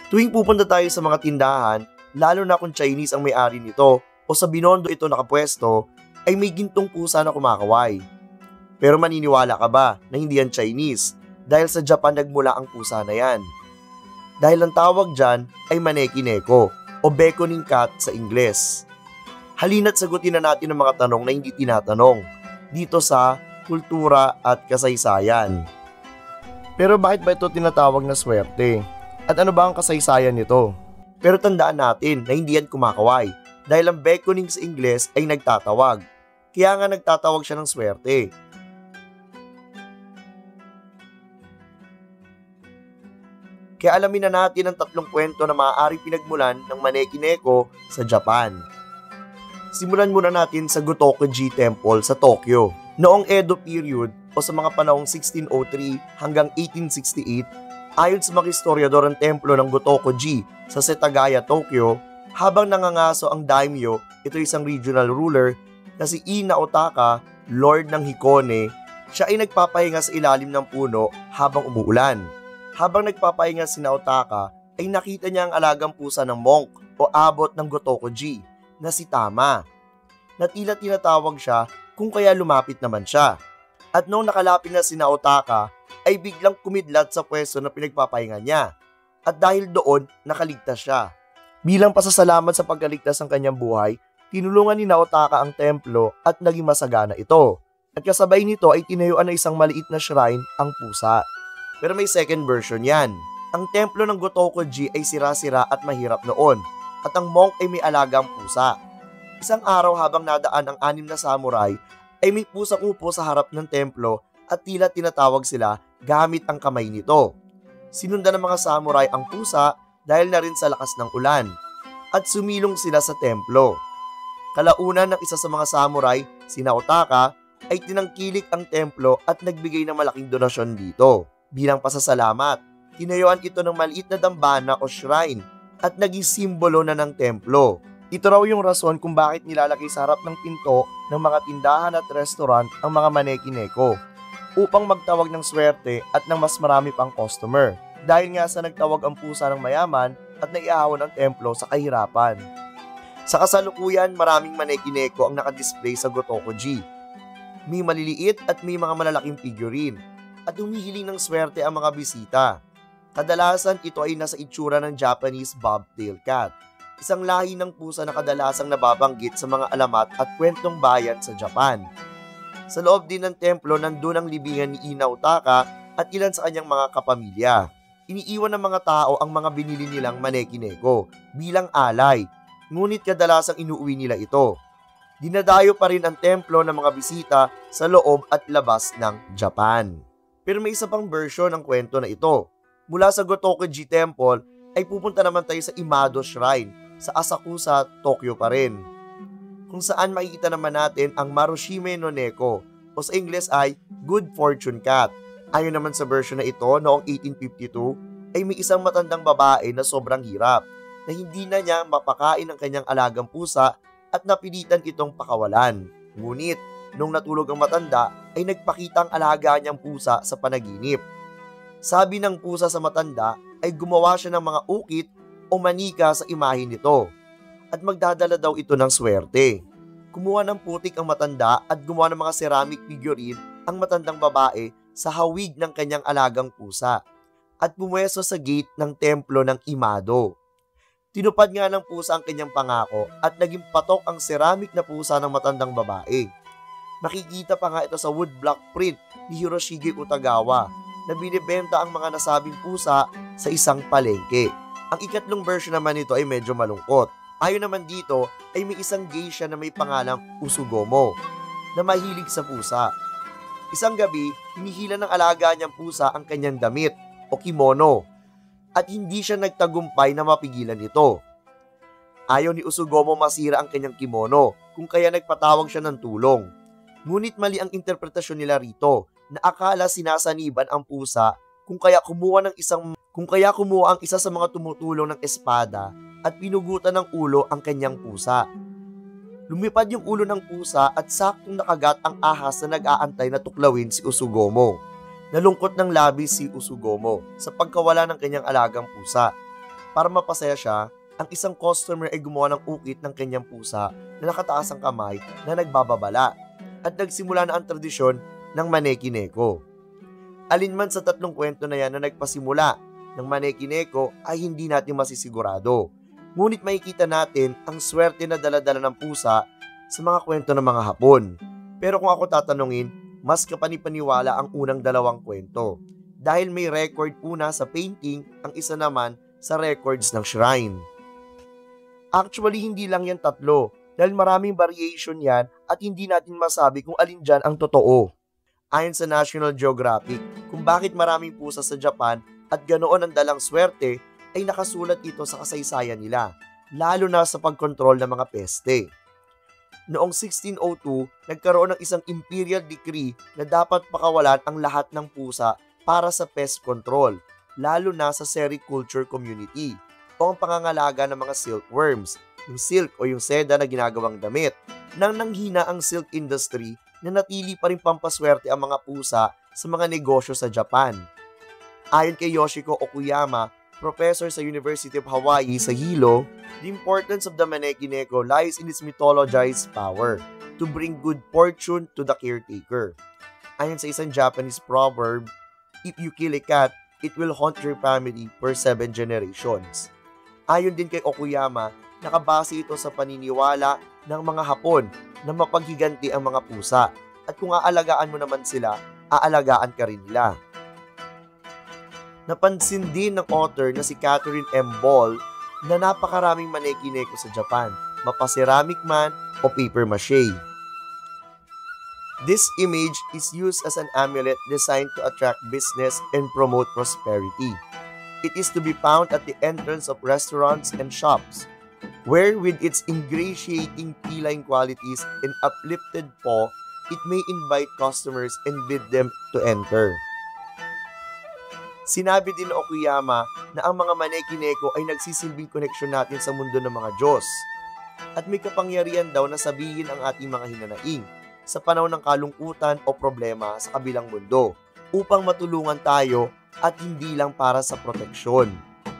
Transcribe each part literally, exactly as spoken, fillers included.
Tuwing pupunta tayo sa mga tindahan, lalo na kung Chinese ang may-ari nito o sa binondo ito nakapwesto, ay may gintong pusa na kumakaway. Pero maniniwala ka ba na hindi yan Chinese dahil sa Japan nagmula ang pusa na yan? Dahil ang tawag dyan ay maneki neko o beckoning cat sa Ingles. Halina't sagutin na natin ang mga tanong na hindi tinatanong dito sa kultura at kasaysayan. Pero bakit ba ito tinatawag na swerte? At ano ba ang kasaysayan nito? Pero tandaan natin na hindi yan kumakaway dahil ang beckoning sa Ingles ay nagtatawag. Kaya nga nagtatawag siya ng swerte. Kaya alamin na natin ang tatlong kwento na maaaring pinagmulan ng maneki neko sa Japan. Simulan muna natin sa Gotokuji Temple sa Tokyo. Noong Edo period o sa mga panahong sixteen oh three hanggang eighteen sixty-eight, ayon sa mga historiador ang templo ng Gotokuji sa Setagaya, Tokyo, habang nangangaso ang daimyo, ito isang regional ruler na si Ina Otaka, Lord ng Hikone, siya ay nagpapahinga sa ilalim ng puno habang umuulan. Habang nagpapahinga si Otaka, ay nakita niya ang alagang pusa ng monk o abot ng Gotokuji na si Tama, na tila tinatawag siya kung kaya lumapit naman siya. At nung nakalapit na si Otaka, ay biglang kumidlat sa pwesto na pinagpapahinga niya. At dahil doon, nakaligtas siya. Bilang pasasalamat sa pagkaligtas ng kanyang buhay, tinulungan ni Otaka ang templo at naging masagana ito. At kasabay nito ay tinayuan na isang maliit na shrine ang pusa. Pero may second version yan. Ang templo ng Gotokuji ay sira-sira at mahirap noon. At ang monk ay may alagang pusa. Isang araw habang nadaan ang anim na samurai, ay may pusang upo sa harap ng templo at tila tinatawag sila gamit ang kamay nito. Sinundan ng mga samurai ang pusa dahil na rin sa lakas ng ulan at sumilong sila sa templo. Kalaunan ng isa sa mga samurai, si Otaka, ay tinangkilik ang templo at nagbigay ng malaking donasyon dito. Bilang pasasalamat, tinayuan ito ng maliit na dambana o shrine at naging simbolo na ng templo. Ito raw yung rason kung bakit nilalagay sa harap ng pinto ng mga tindahan at restaurant ang mga maneki neko upang magtawag ng swerte at ng mas marami pang customer. Dahil nga sa nagtawag ang pusa ng mayaman at naiahon ang templo sa kahirapan. Sa kasalukuyan, maraming maneki neko ang nakadisplay sa Gotokuji. May maliliit at may mga malalaking figurine at humihiling ng swerte ang mga bisita. Kadalasan ito ay nasa itsura ng Japanese bobtail cat, isang lahi ng pusa na kadalasang nababanggit sa mga alamat at kwentong bayan sa Japan. Sa loob din ng templo nandun ang libingan ni Ina Otaka at ilan sa kanyang mga kapamilya. Iniiwan ng mga tao ang mga binili nilang maneki neko bilang alay, ngunit kadalasang inuuwi nila ito. Dinadayo pa rin ang templo ng mga bisita sa loob at labas ng Japan. Pero may isa pang version ng kwento na ito. Mula sa Gotokuji Temple ay pupunta naman tayo sa Imado Shrine sa Asakusa, Tokyo pa rin, kung saan makikita naman natin ang Marushime no Neko o sa Ingles ay Good Fortune Cat. Ayon naman sa version na ito, noong eighteen fifty-two ay may isang matandang babae na sobrang hirap na hindi na niya mapakain ang kanyang alagang pusa at napilitan itong pakawalan. Ngunit nung natulog ang matanda ay nagpakita ang alaga niyang pusa sa panaginip. Sabi ng pusa sa matanda ay gumawa siya ng mga ukit o manika sa imahe nito at magdadala daw ito ng swerte. Kumuha ng putik ang matanda at gumawa ng mga ceramic figurine ang matandang babae sa hawig ng kanyang alagang pusa at pumwesto sa gate ng templo ng Imado. Tinupad nga ng pusa ang kanyang pangako at naging patok ang ceramic na pusa ng matandang babae. Makikita pa nga ito sa woodblock print ni Hiroshige Utagawa na binibenta ang mga nasabing pusa sa isang palengke. Ang ikatlong version naman nito ay medyo malungkot. Ayon naman dito ay may isang geisha na may pangalang Usugomo na mahilig sa pusa. Isang gabi, hinihila ng alaga niyang pusa ang kanyang damit o kimono at hindi siya nagtagumpay na mapigilan ito. Ayaw ni Usugomo masira ang kanyang kimono kung kaya nagpatawag siya ng tulong. Ngunit mali ang interpretasyon nila rito na akala sinasaniban ang pusa kung kaya kumuha ng isang kung kaya kumuha ang isa sa mga tumutulong ng espada at pinugutan ng ulo ang kanyang pusa. Lumipad yung ulo ng pusa at saktong nakagat ang ahas na nag-aantay na tuklawin si Usugomo. Nalungkot ng labis si Usugomo sa pagkawala ng kanyang alagang pusa. Para mapasaya siya, ang isang customer ay gumawa ng ukit ng kanyang pusa na nakataas ang kamay na nagbababala at nagsimula na ang tradisyon ng Maneki-Neko. Alinman sa tatlong kwento na yan na nagpasimula ng Maneki-Neko ay hindi natin masisigurado. Ngunit makikita natin ang swerte na daladala ng pusa sa mga kwento ng mga Hapon. Pero kung ako tatanungin, mas kapanipaniwala ang unang dalawang kwento dahil may record una sa painting, ang isa naman sa records ng shrine. Actually, hindi lang yan tatlo dahil maraming variation yan at hindi natin masabi kung alin dyan ang totoo. Ayon sa National Geographic, kung bakit maraming pusa sa Japan at ganoon ang dalang swerte ay nakasulat ito sa kasaysayan nila, lalo na sa pagkontrol ng mga peste. Noong sixteen oh two, nagkaroon ng isang imperial decree na dapat pakawalan ang lahat ng pusa para sa pest control, lalo na sa sericulture community o ang pangangalaga ng mga silkworms, yung silk o yung seda na ginagawang damit. Nang nanghina ang silk industry, nanatili pa rin pampaswerte ang mga pusa sa mga negosyo sa Japan. Ayon kay Yoshiko Okuyama, professor sa University of Hawaii sa Hilo, the importance of the Maneki-Neko lies in its mythologized power to bring good fortune to the caretaker. Ayon sa isang Japanese proverb, if you kill a cat, it will haunt your family for seven generations. Ayon din kay Okuyama, nakabase ito sa paniniwala ng mga Hapon na mapaghiganti ang mga pusa at kung aalagaan mo naman sila, aalagaan ka rin nila. Napansin din ng author na si Catherine M. Ball na napakaraming Maneki-Neko sa Japan, mapaceramic man o paper mache. This image is used as an amulet designed to attract business and promote prosperity. It is to be found at the entrance of restaurants and shops, where with its ingratiating feline qualities and uplifted paw, it may invite customers and bid them to enter. Sinabi din ni Okuyama na ang mga Maneki-Neko ay nagsisilbing koneksyon natin sa mundo ng mga Diyos at may kapangyarihan daw na sabihin ang ating mga hinanaing sa panahon ng kalungkutan o problema sa kabilang mundo upang matulungan tayo at hindi lang para sa proteksyon.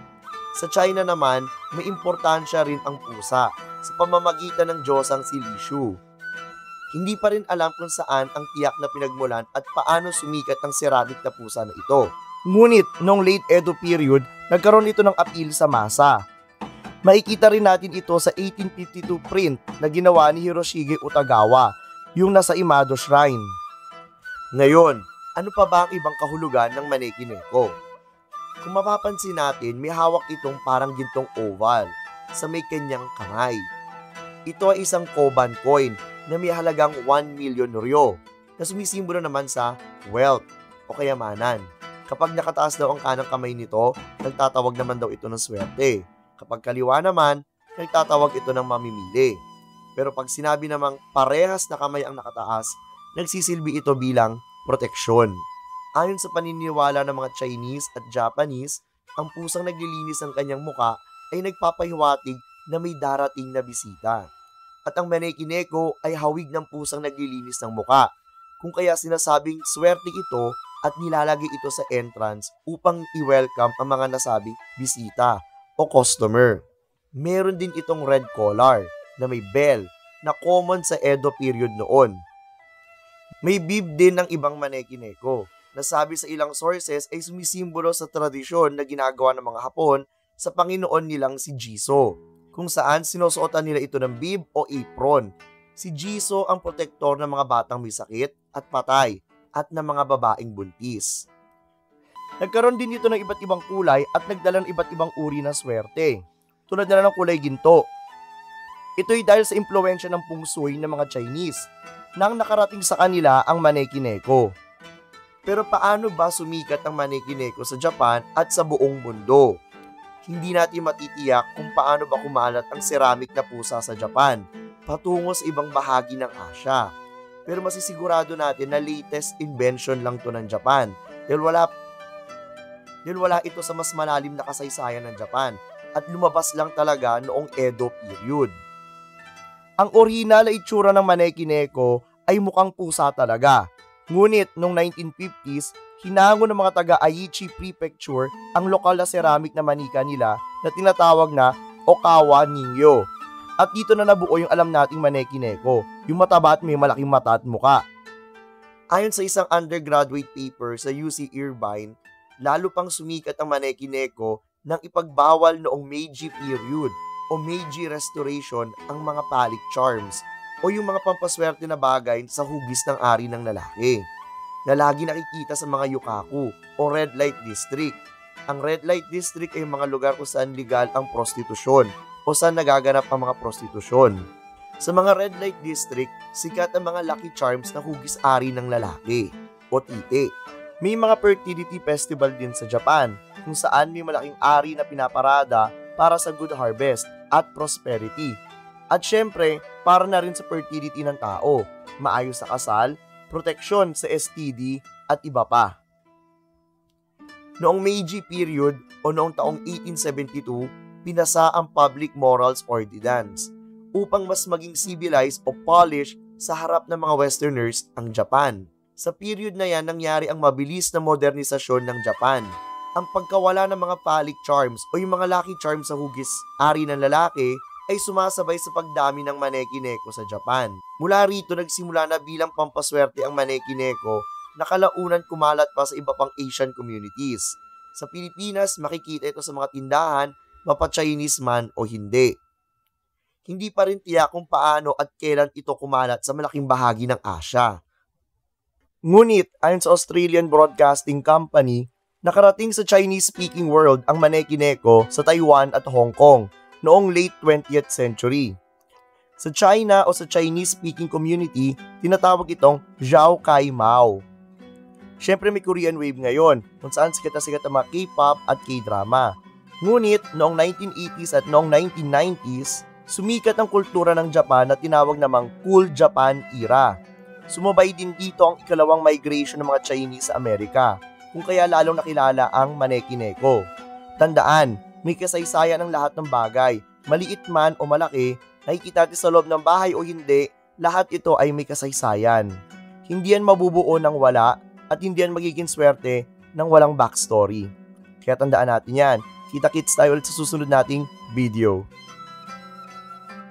Sa China naman, may importansya rin ang pusa sa pamamagitan ng Diyosang si Lishu. Hindi pa rin alam kung saan ang tiyak na pinagmulan at paano sumikat ang ceramic na pusa na ito. Ngunit, noong late Edo period, nagkaroon ito ng appeal sa masa. Makikita rin natin ito sa eighteen fifty-two print na ginawa ni Hiroshige Utagawa, yung nasa Imado Shrine. Ngayon, ano pa ba ang ibang kahulugan ng Maneki-Neko? Kung mapapansin natin, may hawak itong parang gintong oval sa may kanyang kamay. Ito ay isang Koban coin na may halagang one million ryo na sumisimbolo naman sa wealth o kayamanan. Kapag nakataas daw ang kanang kamay nito, nagtatawag naman daw ito ng swerte. Kapag kaliwa naman, nagtatawag ito ng mamimili. Pero pag sinabi namang parehas na kamay ang nakataas, nagsisilbi ito bilang proteksyon. Ayon sa paniniwala ng mga Chinese at Japanese, ang pusang naglilinis ng kanyang muka ay nagpapahiwatig na may darating na bisita. At ang Maneki-Neko ay hawig ng pusang naglilinis ng muka, kung kaya sinasabing swerte ito at nilalagay ito sa entrance upang i-welcome ang mga nasabi bisita o customer. Meron din itong red collar na may bell na common sa Edo period noon. May bib din ng ibang Maneki-Neko na sabi sa ilang sources ay sumisimbolo sa tradisyon na ginagawa ng mga Hapon sa Panginoon nilang si Jiso, kung saan sinusuotan nila ito ng bib o apron. Si Jiso ang protektor ng mga batang may sakit at patay at ng mga babaeng buntis. Nagkaroon din ito ng iba't ibang kulay at nagdala ng iba't ibang uri ng swerte, tulad na ng kulay ginto. Ito'y dahil sa impluwensya ng Feng Shui ng mga Chinese nang nakarating sa kanila ang Maneki-Neko. Pero paano ba sumikat ang Maneki-Neko sa Japan at sa buong mundo? Hindi natin matitiyak kung paano ba kumalat ang ceramic na pusa sa Japan patungo sa ibang bahagi ng Asia. Pero masisigurado natin na latest invention lang to ng Japan dahil wala, dahil wala ito sa mas malalim na kasaysayan ng Japan at lumabas lang talaga noong Edo period. Ang orihinal na itsura ng Maneki-Neko ay mukhang pusa talaga. Ngunit noong nineteen fifties, hinango ng mga taga Aichi Prefecture ang lokal na ceramic na manika nila na tinatawag na Okawa Ninyo. At dito na nabuo yung alam nating Maneki Neko, yung mataba at may malaking mata at muka. Ayon sa isang undergraduate paper sa U C Irvine, lalo pang sumikat ang Maneki Neko nang ipagbawal noong Meiji period o Meiji Restoration ang mga phallic charms o yung mga pampaswerte na bagay sa hugis ng ari ng lalaki na lagi nakikita sa mga yukaku o red light district. Ang red light district ay mga lugar kung saan legal ang prostitusyon o saan nagaganap ang mga prostitusyon. Sa mga red light district, sikat ang mga lucky charms na hugis-ari ng lalaki o tite. May mga fertility festival din sa Japan kung saan may malaking ari na pinaparada para sa good harvest at prosperity. At syempre, para na rin sa fertility ng tao, maayos sa kasal, proteksyon sa S T D at iba pa. Noong Meiji period o noong taong eighteen seventy-two, pinasa ang Public Morals Ordinance upang mas maging civilized o polished sa harap ng mga Westerners ang Japan. Sa period na yan, nangyari ang mabilis na modernisasyon ng Japan. Ang pagkawala ng mga phallic charms o yung mga lucky charms sa hugis-ari ng lalaki ay sumasabay sa pagdami ng Maneki Neko sa Japan. Mula rito, nagsimula na bilang pampaswerte ang Maneki Neko na kalaunan kumalat pa sa iba pang Asian communities. Sa Pilipinas, makikita ito sa mga tindahan, mapa-Chinese man o hindi. Hindi pa rin tiyak kung paano at kailan ito kumalat sa malaking bahagi ng Asia. Ngunit, ayon sa Australian Broadcasting Company, nakarating sa Chinese-speaking world ang Maneki Neko sa Taiwan at Hong Kong noong late twentieth century. Sa China o sa Chinese-speaking community, tinatawag itong Zhao Kai Mao. Siyempre may Korean wave ngayon, kung saan sikat na sikat ang mga K-pop at K-drama. Ngunit, noong nineteen eighties at noong nineteen nineties, sumikat ang kultura ng Japan na tinawag namang Cool Japan Era. Sumabay din dito ang ikalawang migration ng mga Chinese sa Amerika, kung kaya lalong nakilala ang Maneki Neko. Tandaan, may kasaysayan ng lahat ng bagay, maliit man o malaki, nakikita natin sa loob ng bahay o hindi, lahat ito ay may kasaysayan. Hindi yan mabubuo ng wala at hindi yan magiging swerte ng walang backstory. Kaya tandaan natin yan. Kita-kits tayo ulit sa susunod nating video.